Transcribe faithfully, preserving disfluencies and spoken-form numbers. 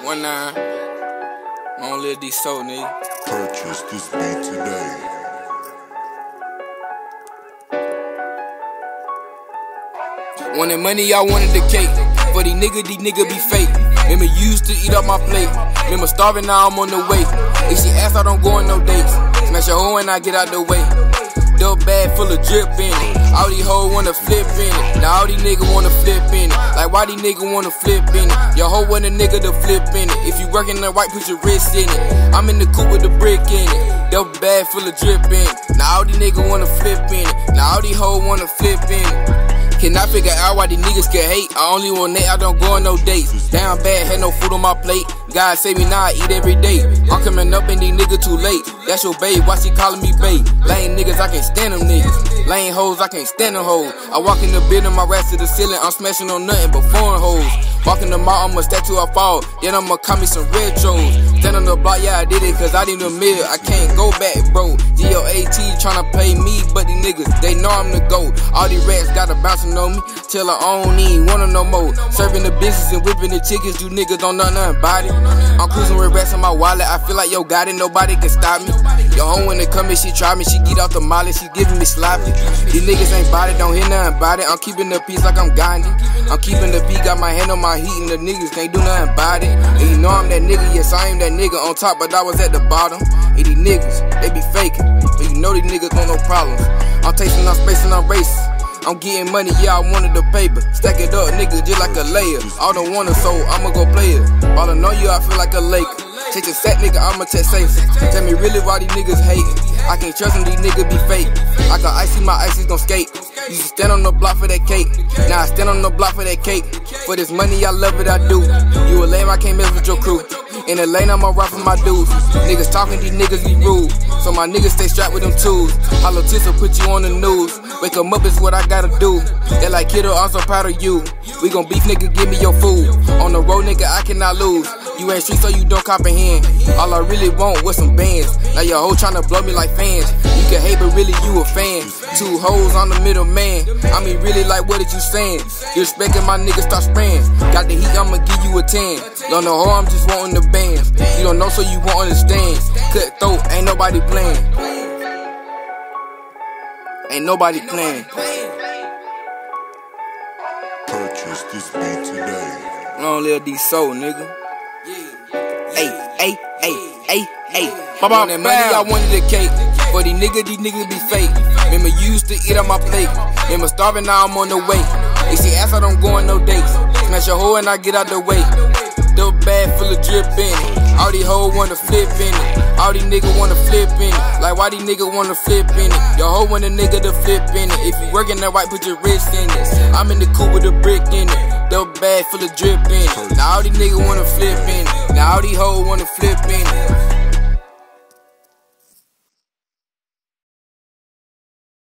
One nine. Long live these soul, nigga. Purchase this beat today. Wanted money, I wanted the cake. For these niggas, these niggas be fake. Remember you used to eat up my plate. Remember starving, now I'm on the way. If she ask, I don't go on no dates. Smash a hoe and I get out the way. Dope bag full of drip in it. All these hoes wanna flip in it. Now all these niggas wanna flip in it. Like why these niggas wanna flip in it? Your hoe want a nigga to flip in it. If you working the right, put your wrist in it. I'm in the coupe with the brick in it. Dope bag full of drip in it. Now all these niggas wanna flip in it. Now all these hoes wanna flip in it. Cannot figure out why these niggas can hate. I only want Nate, I don't go on no dates. Down bad, had no food on my plate. God save me now, I eat every day. I'm coming up and these niggas too late. That's your babe, why she calling me babe? Lame niggas, I can't stand them niggas. Lame hoes, I can't stand them hoes. I walk in the building, my rest to the ceiling. I'm smashing on nothing but foreign hoes. Walk in the mall, I'm a statue, I fall. Then I'ma call me some retros. Stand on the block, yeah, I did it, cause I need a meal. I can't go back, bro. G O A T tryna play me, but these niggas, they know I'm the GOAT. All these rats gotta bouncing on me, till I don't even want them no more. Serving the business and whipping the chickens, you niggas don't know nothing about it. I'm cruising with rats in my wallet, I feel like yo got it, nobody can stop me. Yo home when they come in, she try me, she get off the molly, she giving me sloppy. These niggas ain't bout it, don't hear nothing about it. I'm keeping the peace like I'm Gandhi. I'm keeping the beat, got my hand on my heat, and the niggas can't do nothing about it. And you know I'm that nigga, yes I am that nigga on top, but I was at the bottom. And these niggas, they be faking, but you know these niggas got no problems. I'm tasting, I'm spacing, I'm racing. I'm getting money, yeah, I wanted the paper. Stack it up, nigga, just like a layer. I don't want it, so I'ma go play it. Ballin' on you, I feel like a Laker. Chase a set, nigga, I'ma test safe. Tell me really why these niggas hatin'. I can't trust them, these niggas be fake. I got icy, my ice is gon' skate. Used to stand on the block for that cake. Now I stand on the block for that cake. For this money, I love it, I do. You a lame, I can't mess with your crew. In the lane, I'ma ride for my dudes. Niggas talking, these niggas be rude. So my niggas stay strapped with them tools. Hollow tips will put you on the news. Wake 'em up is what I gotta do. They like kiddo, I'm so proud of you. We gon' beef, nigga, give me your food. On the road, nigga, I cannot lose. You ain't street, so you don't comprehend. All I really want was some bands. Now your hoe tryna blow me like fans. You can hate, but really you a fan. Two hoes on the middle man. I mean, really, like, what did you saying? You expecting my niggas start spraying. Got the heat, I'ma give you a ten. On the hoe, I'm just wanting the bands. You don't know, so you won't understand. Cut throat, ain't nobody playing. Ain't nobody playing. Purchase this beat today. Long live these soul, nigga. Hey, hey, hey, hey, hey. My mom that money, I wanted the cake. For these niggas, these niggas be fake. Remember you used to eat on my plate. Remember starving, now I'm on the way. If she ask, I don't go on no dates. Smash a hoe and I get out the way. Dope bag full of drip in it. All these hoes wanna flip in it. All these niggas wanna flip in it. Like why these niggas wanna flip in it? Your hoe want a nigga to flip in it. If you working that right, put your wrist in it. I'm in the coupe with a brick in it. Dope bag full of drip in it. Now all these niggas wanna flip in it. Now all these hoes wanna flip in it.